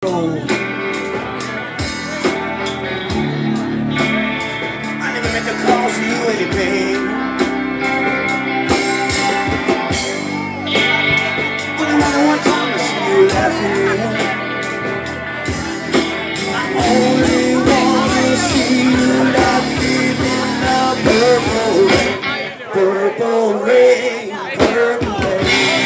I never meant to cause you any pain. Only one time to see you laughing. I only wanna see you laughing in the purple rain, purple rain, purple rain.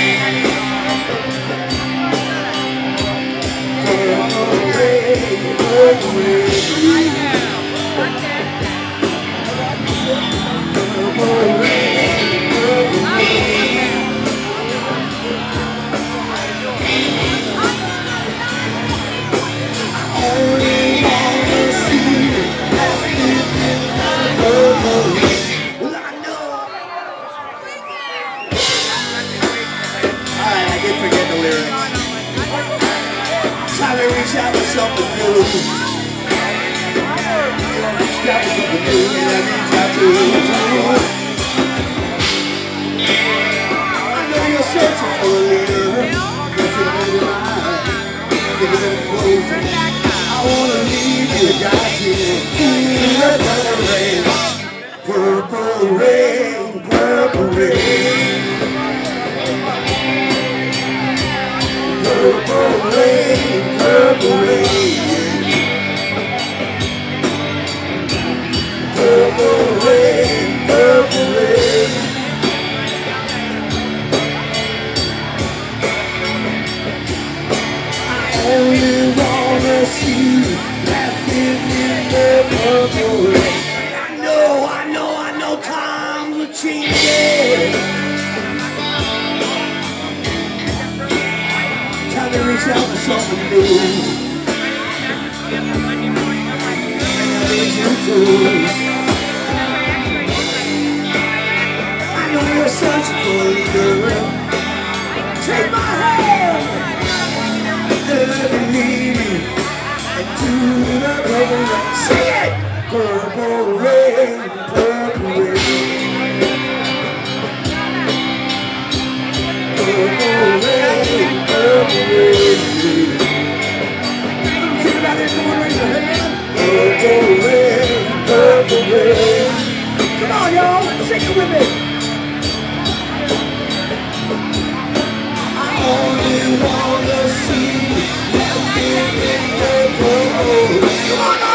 Time to reach out for something new. Reach out for something new, and I reach out to you. I know you're searching for a leader, but you're in line. Get a little closer. I wanna lead you, guide you through the purple rain, purple rain, purple rain. Purple rain, purple rain, purple rain, purple rain. I only wanna see you laughing in the purple rain. I know times are changing. Time to reach out for something new. And I need you too. I know you're searching for a leader. Take my hand. Let me lead you into the purple rain. Sing it! Purple rain, purple rain. Purple rain, purple rain. Think about it, come on, raise your hand. Purple rain, purple rain. Come on, y'all, sing it with me. I only wanna see you laughing in the purple rain. Come on,